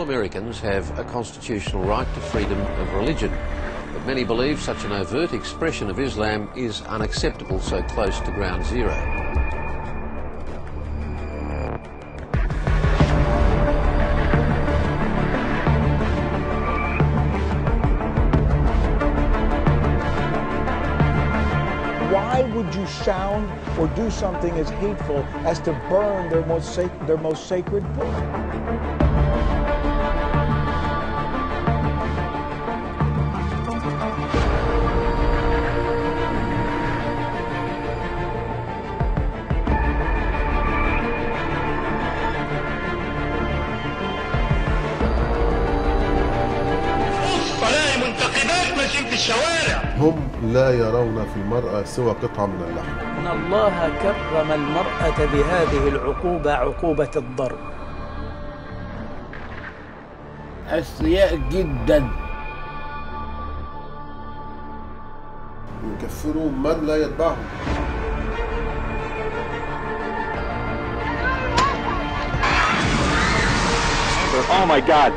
all Americans have a constitutional right to freedom of religion, but many believe such an overt expression of Islam is unacceptable so close to ground zero. Why would you sound or do something as hateful as to burn their most sacred book? طلائع منتقبات ماشيين في الشوارع. هم لا يرون في المرأة سوى قطعة من اللحم. إن الله كرم المرأة بهذه العقوبة، عقوبة الضرب. أثرياء جدا. يكفروا من لا يتبعهم. Oh my God.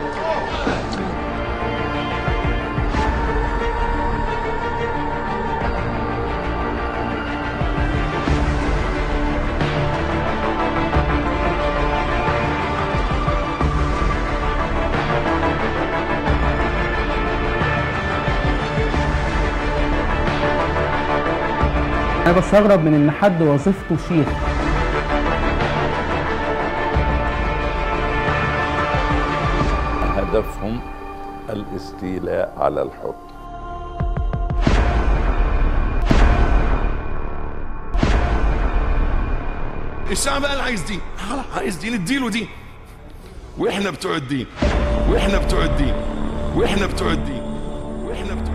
أنا بستغرب من إن حد وظيفته شيخ. هدفهم الاستيلاء على الحكم. الشعب قال عايز دين، عايز دين اديله دين. واحنا بتوع الدين، واحنا بتوع الدين، واحنا بتوع الدين، واحنا بتوع